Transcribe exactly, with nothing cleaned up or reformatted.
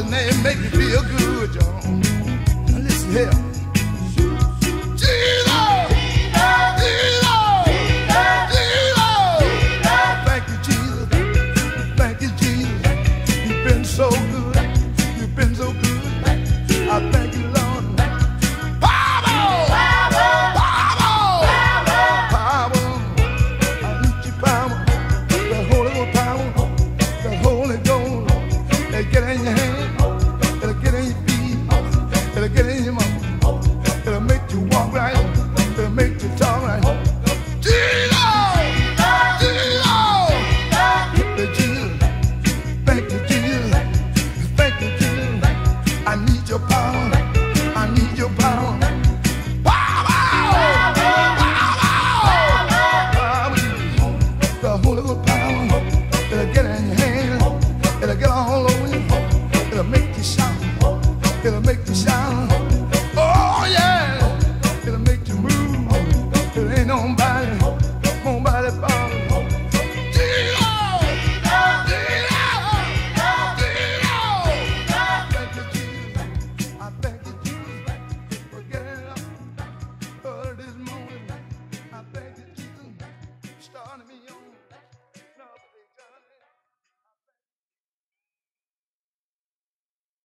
his name make you feel good, y'all. Now listen here. So good, you've been so good. I thank you, Lord. Power, power, power, power. I need your power, the Holy Ghost power, the Holy Ghost. It'll get in your hand, it'll get in your feet, it'll get in your mouth. It'll make you walk right, it'll make you talk right. Jesus, Jesus, Jesus, thank you, Jesus. I need your power. I need your power. Power! Power! The Holy Ghost power. It'll get in your hand. It'll get all over you. It'll make you shout. It'll make you shout. Oh yeah! It'll make you move. There ain't nobody, nobody power. This morning, I thank you, Jesus, starting me.